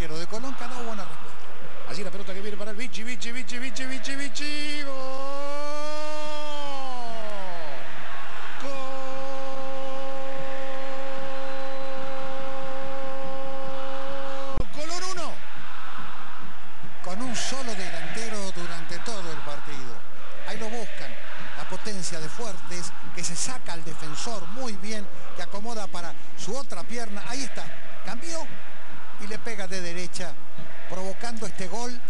delantero de Colón que ha dado buena respuesta. Allí la pelota que viene para el Vichy. ¡Gol! Colón 1. Con un solo delantero durante todo el partido. Ahí lo buscan. La potencia de Fuertes, que se saca al defensor muy bien, que acomoda para su otra pierna. Ahí está. Cambió y le pega de derecha, provocando este gol.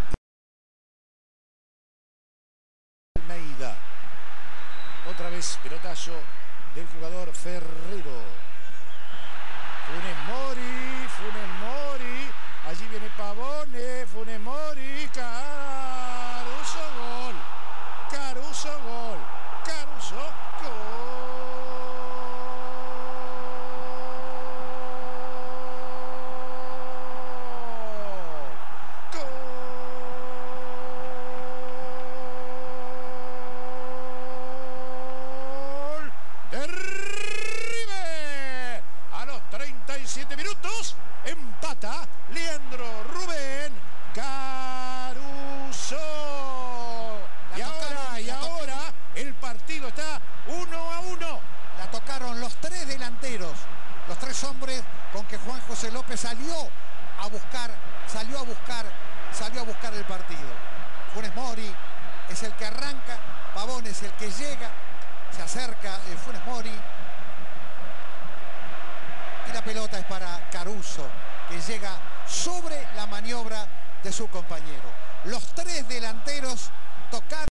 Almeida. Otra vez pelotazo del jugador Ferrero. Funes Mori. Allí viene Pavone. Funes Mori. Caruso, gol. Caruso, gol. De River. A los 37 minutos empata Leandro Rubén Caruso. Y ahora el partido está 1-1. La tocaron los tres delanteros, los tres hombres con que Juan José López salió a buscar el partido. Funes Mori es el que arranca, Pavón es el que llega, se acerca Funes Mori y la pelota es para Caruso, que llega sobre la maniobra de su compañero. Los tres delanteros tocaron.